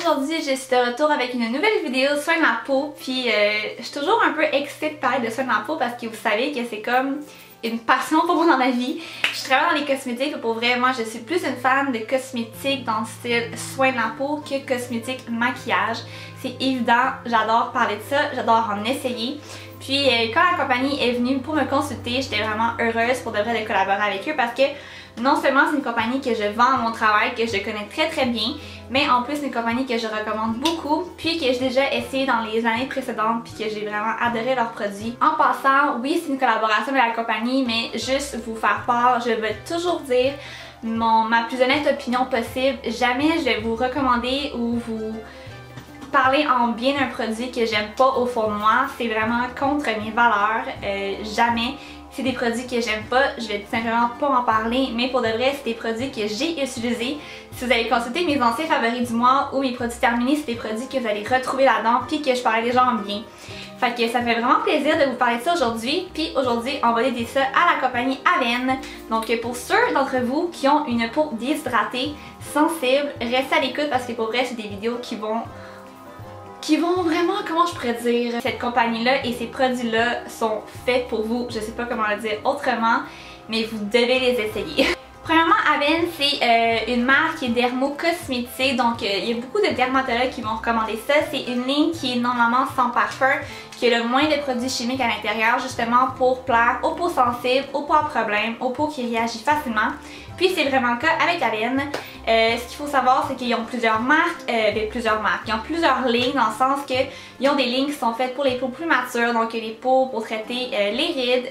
Aujourd'hui, je suis de retour avec une nouvelle vidéo soin de la peau. Puis je suis toujours un peu excitée de parler de soin de la peau parce que vous savez que c'est comme une passion pour moi dans la vie. Je travaille dans les cosmétiques et pour vrai, moi je suis plus une fan de cosmétiques dans le style soin de la peau que cosmétiques maquillage. C'est évident, j'adore parler de ça, j'adore en essayer. Puis quand la compagnie est venue pour me consulter, j'étais vraiment heureuse pour de vrai de collaborer avec eux parce que non seulement c'est une compagnie que je vends à mon travail, que je connais très bien, mais en plus c'est une compagnie que je recommande beaucoup, puis que j'ai déjà essayé dans les années précédentes, puis que j'ai vraiment adoré leurs produits. En passant, oui c'est une collaboration avec la compagnie, mais juste vous faire part, je vais toujours dire ma plus honnête opinion possible. Jamais je vais vous recommander ou vous parler en bien d'un produit que j'aime pas au fond de moi. C'est vraiment contre mes valeurs, jamais. C'est des produits que j'aime pas, je vais tout simplement pas en parler, mais pour de vrai, c'est des produits que j'ai utilisés. Si vous avez consulté mes anciens favoris du mois ou mes produits terminés, c'est des produits que vous allez retrouver là-dedans puis que je parlais déjà en bien. Fait que ça me fait vraiment plaisir de vous parler de ça aujourd'hui. Puis aujourd'hui, on va dédier ça à la compagnie Avène. Donc pour ceux d'entre vous qui ont une peau déshydratée, sensible, restez à l'écoute parce que pour vrai, c'est des vidéos qui vont vraiment, comment je pourrais dire, cette compagnie-là et ces produits-là sont faits pour vous. Je sais pas comment le dire autrement, mais vous devez les essayer. Premièrement, Avène, c'est une marque qui est dermo-cosmétique, donc il y a beaucoup de dermatologues qui vont recommander ça. C'est une ligne qui est normalement sans parfum, qui a le moins de produits chimiques à l'intérieur, justement pour plaire aux peaux sensibles, aux peaux à problème, aux peaux qui réagissent facilement. Puis c'est vraiment le cas avec Avène. Ce qu'il faut savoir, c'est qu'ils ont plusieurs marques, ils ont plusieurs lignes dans le sens qu'ils ont des lignes qui sont faites pour les peaux plus matures, donc les peaux pour traiter les rides,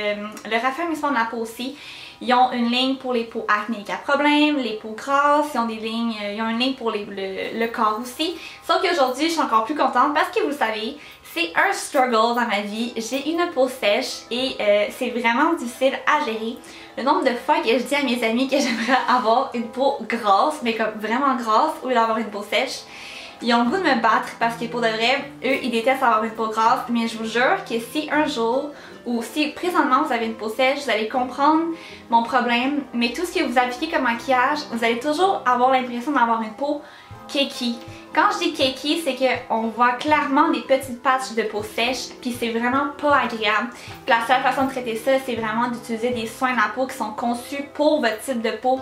le raffermissement de la peau aussi. Ils ont une ligne pour les peaux acnéiques à problème, les peaux grasses, ils ont une ligne pour le corps aussi. Sauf qu'aujourd'hui, je suis encore plus contente parce que vous le savez, c'est un struggle dans ma vie. J'ai une peau sèche et c'est vraiment difficile à gérer. Le nombre de fois que je dis à mes amis que j'aimerais avoir une peau grasse, mais comme vraiment grasse, au lieu d'avoir une peau sèche, ils ont le goût de me battre parce que pour de vrai, eux, ils détestent avoir une peau grasse, mais je vous jure que si un jour ou si présentement vous avez une peau sèche, vous allez comprendre mon problème, mais tout ce que vous appliquez comme maquillage, vous allez toujours avoir l'impression d'avoir une peau cakey. Quand je dis cakey, c'est qu'on voit clairement des petites patches de peau sèche, puis c'est vraiment pas agréable. Puis la seule façon de traiter ça, c'est vraiment d'utiliser des soins de la peau qui sont conçus pour votre type de peau.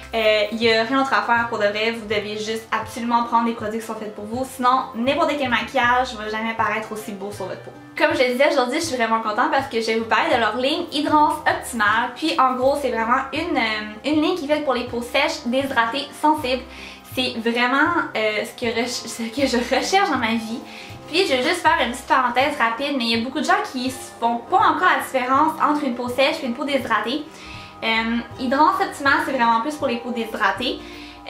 Il n'y a rien d'autre à faire pour de vrai, vous devez juste absolument prendre des produits qui sont faits pour vous, sinon n'importe quel maquillage ne va jamais paraître aussi beau sur votre peau. Comme je le disais aujourd'hui, je suis vraiment contente parce que je vais vous parler de leur ligne Hydrance Optimale. Puis en gros, c'est vraiment une ligne qui est faite pour les peaux sèches, déshydratées, sensibles. C'est vraiment ce que je recherche dans ma vie. Puis je vais juste faire une petite parenthèse rapide, mais il y a beaucoup de gens qui font pas encore la différence entre une peau sèche et une peau déshydratée. Hydrance Optimale, c'est vraiment plus pour les peaux déshydratées.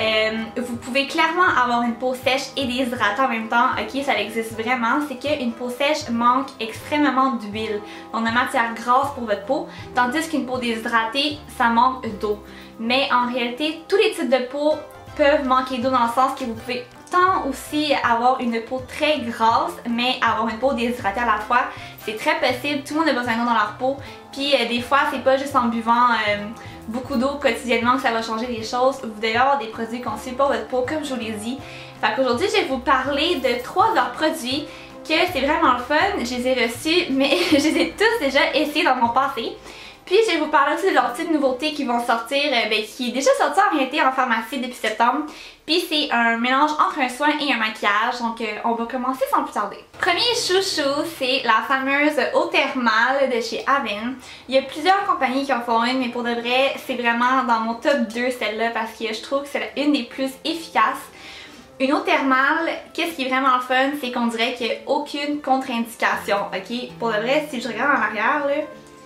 Vous pouvez clairement avoir une peau sèche et déshydratée en même temps, ok, ça existe vraiment. C'est qu'une peau sèche manque extrêmement d'huile, donc de matière grasse pour votre peau, tandis qu'une peau déshydratée, ça manque d'eau. Mais en réalité, tous les types de peau peuvent manquer d'eau dans le sens que vous pouvez tant aussi avoir une peau très grasse, mais avoir une peau déshydratée à la fois. C'est très possible, tout le monde a besoin d'eau dans leur peau. Puis des fois, c'est pas juste en buvant beaucoup d'eau quotidiennement que ça va changer les choses. Vous devez avoir des produits conçus pour votre peau, comme je vous l'ai dit. Fait qu'aujourd'hui, je vais vous parler de 3 de leurs produits que c'est vraiment le fun. Je les ai reçus, mais je les ai tous déjà essayés dans mon passé. Puis je vais vous parler aussi de leurs petites nouveautés qui vont sortir, qui est déjà sorti en réalité en pharmacie depuis septembre. Puis c'est un mélange entre un soin et un maquillage, donc on va commencer sans plus tarder. Premier chouchou, c'est la fameuse eau thermale de chez Avène. Il y a plusieurs compagnies qui en font une, mais pour de vrai, c'est vraiment dans mon top 2 celle-là parce que je trouve que c'est une des plus efficaces. Une eau thermale, qu'est-ce qui est vraiment le fun, c'est qu'on dirait qu'il n'y a aucune contre-indication, ok? Pour de vrai, si je regarde en arrière, là,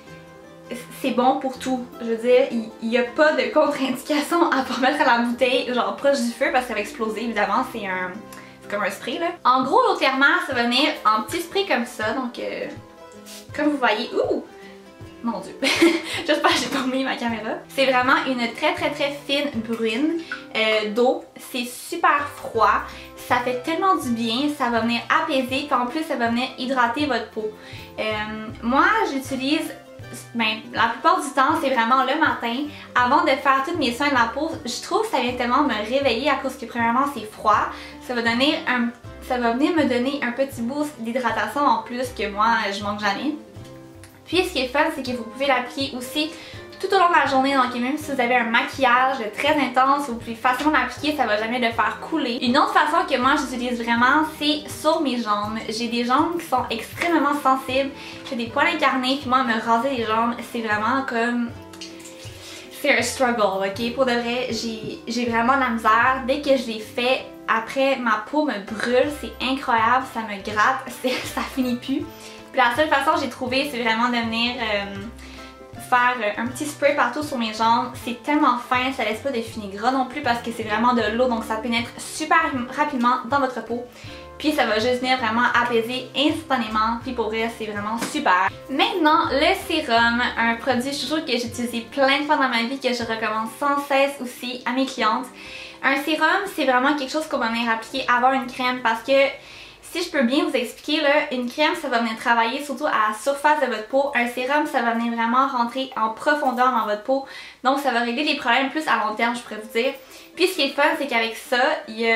c'est bon pour tout. Je veux dire, il n'y a pas de contre-indication à pas mettre à la bouteille, genre proche du feu parce que ça va exploser, évidemment, c'est comme un spray là. En gros, l'eau thermale, ça va venir en petit spray comme ça, donc comme vous voyez, ouh! Mon dieu, j'espère que j'ai pas mis ma caméra. C'est vraiment une très fine bruine d'eau, c'est super froid. Ça fait tellement du bien, ça va venir apaiser, puis en plus ça va venir hydrater votre peau. Moi j'utilise ben, la plupart du temps, c'est vraiment le matin, avant de faire tous mes soins de la peau. Je trouve que ça vient tellement me réveiller à cause que premièrement c'est froid. Ça va venir me donner un petit boost d'hydratation en plus que moi je manque jamais. Puis ce qui est fun, c'est que vous pouvez l'appliquer aussi tout au long de la journée, donc même si vous avez un maquillage très intense, vous pouvez facilement l'appliquer, ça va jamais le faire couler. Une autre façon que moi j'utilise vraiment, c'est sur mes jambes. J'ai des jambes qui sont extrêmement sensibles, j'ai des poils incarnés, puis moi me raser les jambes, c'est vraiment comme... c'est un struggle, ok? Pour de vrai, j'ai vraiment de la misère. Dès que je l'ai fait, après ma peau me brûle, c'est incroyable, ça me gratte, ça finit plus. Puis la seule façon que j'ai trouvé, c'est vraiment de venir... faire un petit spray partout sur mes jambes. C'est tellement fin, ça laisse pas de fini gras non plus parce que c'est vraiment de l'eau, donc ça pénètre super rapidement dans votre peau. Puis ça va juste venir vraiment apaiser instantanément, puis pour vrai c'est vraiment super. Maintenant le sérum, un produit je suis sûre que j'ai utilisé plein de fois dans ma vie, que je recommande sans cesse aussi à mes clientes. Un sérum c'est vraiment quelque chose qu'on va venir appliquer avant une crème parce que si je peux bien vous expliquer, là, une crème, ça va venir travailler surtout à la surface de votre peau. Un sérum, ça va venir vraiment rentrer en profondeur dans votre peau. Donc, ça va régler les problèmes plus à long terme, je pourrais vous dire. Puis, ce qui est fun, c'est qu'avec ça, il y a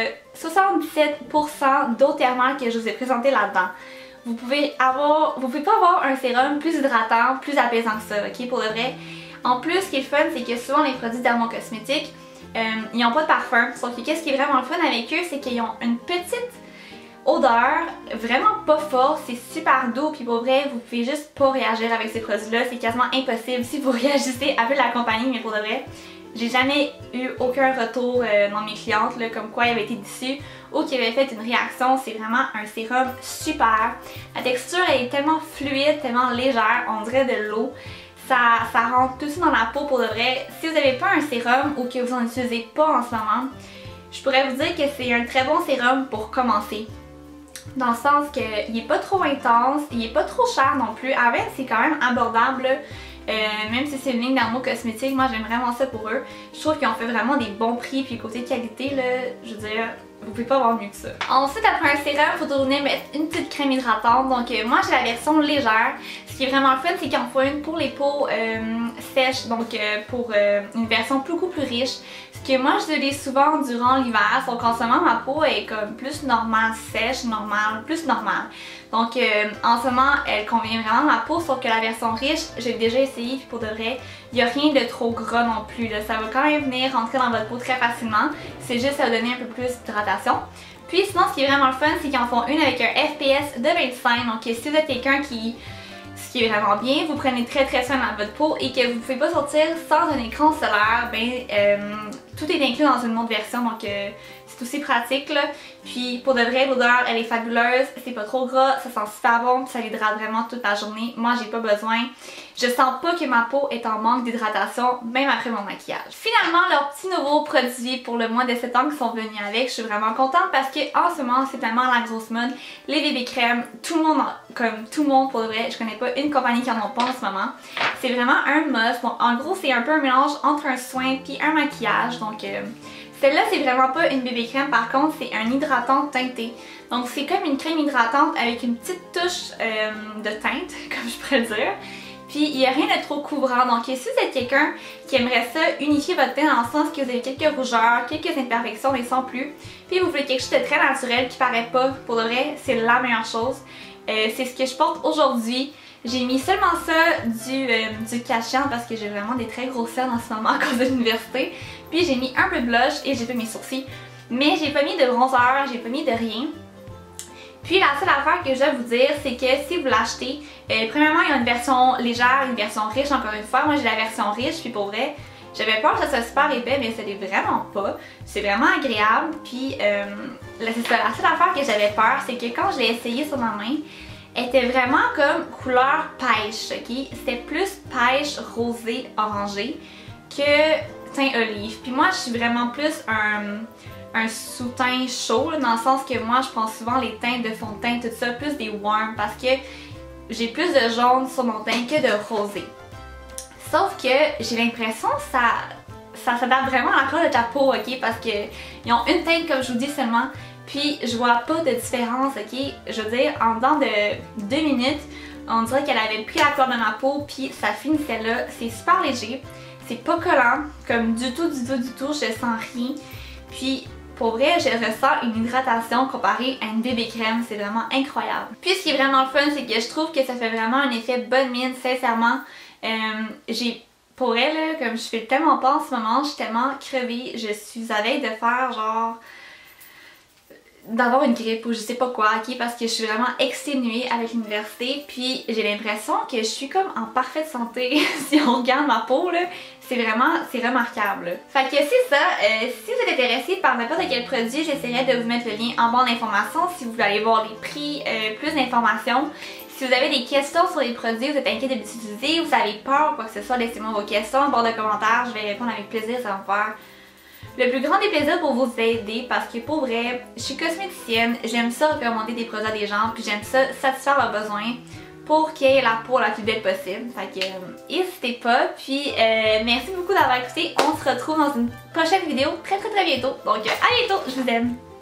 77% d'eau thermale que je vous ai présenté là-dedans. Vous pouvez pas avoir un sérum plus hydratant, plus apaisant que ça, ok, pour de vrai. En plus, ce qui est fun, c'est que souvent les produits dermocosmétiques, ils n'ont pas de parfum. Sauf que qu'est-ce qui est vraiment le fun avec eux, c'est qu'ils ont une petite odeur vraiment pas forte, c'est super doux, puis pour vrai vous pouvez juste pas réagir avec ces produits là, c'est quasiment impossible si vous réagissez avec la compagnie, mais pour de vrai j'ai jamais eu aucun retour dans mes clientes là, comme quoi il avait été déçu ou qu'il avait fait une réaction. C'est vraiment un sérum super, la texture elle est tellement fluide, tellement légère, on dirait de l'eau. Ça rentre tout de suite dans la peau pour de vrai. Si vous n'avez pas un sérum ou que vous n'en utilisez pas en ce moment, je pourrais vous dire que c'est un très bon sérum pour commencer. Dans le sens qu'il n'est pas trop intense, il n'est pas trop cher non plus. Avec, c'est quand même abordable. Même si c'est une ligne dermocosmétique, moi j'aime vraiment ça pour eux. Je trouve qu'ils ont fait vraiment des bons prix, puis côté qualité, là, je veux dire, vous pouvez pas avoir mieux que ça. Ensuite, après un sérum, il faut tourner mettre une petite crème hydratante. Donc moi j'ai la version légère. Ce qui est vraiment le fun, c'est qu'il en faut une pour les peaux sèches, donc pour une version beaucoup plus riche. Ce que moi j'utilise souvent durant l'hiver, donc en ce moment ma peau est comme plus normale, sèche, normale, plus normale. Donc en ce moment elle convient vraiment à ma peau, sauf que la version riche, j'ai déjà essayé, puis pour de vrai, il n'y a rien de trop gras non plus. Là. Ça va quand même venir rentrer dans votre peau très facilement, c'est juste ça va donner un peu plus d'hydratation. Puis sinon ce qui est vraiment le fun, c'est qu'ils en font une avec un FPS de 25, donc si vous êtes quelqu'un ce qui est vraiment bien, vous prenez très soin de votre peau et que vous ne pouvez pas sortir sans un écran solaire, ben tout est inclus dans une autre version, donc c'est aussi pratique là. Puis pour de vrai, l'odeur elle est fabuleuse, c'est pas trop gras, ça sent super bon, puis ça l'hydrate vraiment toute la journée. Moi j'ai pas besoin, je sens pas que ma peau est en manque d'hydratation même après mon maquillage. Finalement, leurs petits nouveaux produits pour le mois de septembre qui sont venus avec, je suis vraiment contente parce que en ce moment c'est tellement la grosse mode, les bébés crèmes, tout le monde, comme tout le monde pour de vrai, je connais pas une compagnie qui en a pas en ce moment. C'est vraiment un must. Bon, en gros c'est un peu un mélange entre un soin puis un maquillage, donc celle-là c'est vraiment pas une bébé crème, par contre c'est un hydratant teinté. Donc c'est comme une crème hydratante avec une petite touche de teinte, comme je pourrais le dire. Puis il n'y a rien de trop couvrant, donc si vous êtes quelqu'un qui aimerait ça, unifier votre teint dans le sens que vous avez quelques rougeurs, quelques imperfections mais sans plus, puis vous voulez quelque chose de très naturel qui paraît pas, pour de vrai c'est la meilleure chose. C'est ce que je porte aujourd'hui. J'ai mis seulement ça du cachant parce que j'ai vraiment des très gros cernes en ce moment à cause de l'université. Puis j'ai mis un peu de blush et j'ai fait mes sourcils. Mais j'ai pas mis de bronzer, j'ai pas mis de rien. Puis la seule affaire que je dois vous dire, c'est que si vous l'achetez, premièrement il y a une version légère, une version riche encore une fois. Moi j'ai la version riche, puis pour vrai, j'avais peur que ça soit super épais, mais ça l'est vraiment pas. C'est vraiment agréable. Puis c'est ça, la seule affaire que j'avais peur, c'est que quand je l'ai essayé sur ma main, elle était vraiment comme couleur pêche, ok? C'était plus pêche rosé orangé que teint olive. Puis moi je suis vraiment plus un sous-teint chaud, là, dans le sens que moi je prends souvent les teintes de fond de teint, tout ça, plus des warm, parce que j'ai plus de jaune sur mon teint que de rosé. Sauf que j'ai l'impression que ça s'adapte vraiment à la couleur de ta peau, ok? Parce qu'ils ont une teinte comme je vous dis seulement. Puis je vois pas de différence, ok? Je veux dire, en dedans de 2 minutes, On dirait qu'elle avait pris la couleur de ma peau puis ça finissait là. C'est super léger. C'est pas collant, comme du tout, je sens rien. Puis pour vrai, je ressens une hydratation comparée à une bébé crème, c'est vraiment incroyable. Puis ce qui est vraiment le fun, c'est que je trouve que ça fait vraiment un effet bonne mine, sincèrement. Pour vrai, là, comme je fais tellement pas en ce moment, je suis tellement crevée, je suis à veille de faire genre d'avoir une grippe ou je sais pas quoi, ok, parce que je suis vraiment exténuée avec l'université, puis j'ai l'impression que je suis comme en parfaite santé. Si on regarde ma peau là, c'est remarquable. Fait que c'est ça, si vous êtes intéressé par n'importe quel produit, j'essaierai de vous mettre le lien en barre d'informations si vous voulez aller voir les prix, plus d'informations. Si vous avez des questions sur les produits, vous êtes inquiet de les utiliser, vous avez peur ou quoi que ce soit, laissez-moi vos questions en barre de commentaires, je vais répondre avec plaisir, ça va me faire le plus grand des plaisirs pour vous aider parce que pour vrai, je suis cosméticienne, j'aime ça recommander des produits à des gens, puis j'aime ça satisfaire leurs besoins pour qu'ils aient la peau la plus belle possible. Fait que n'hésitez pas, puis merci beaucoup d'avoir écouté, on se retrouve dans une prochaine vidéo très bientôt, donc à bientôt, je vous aime!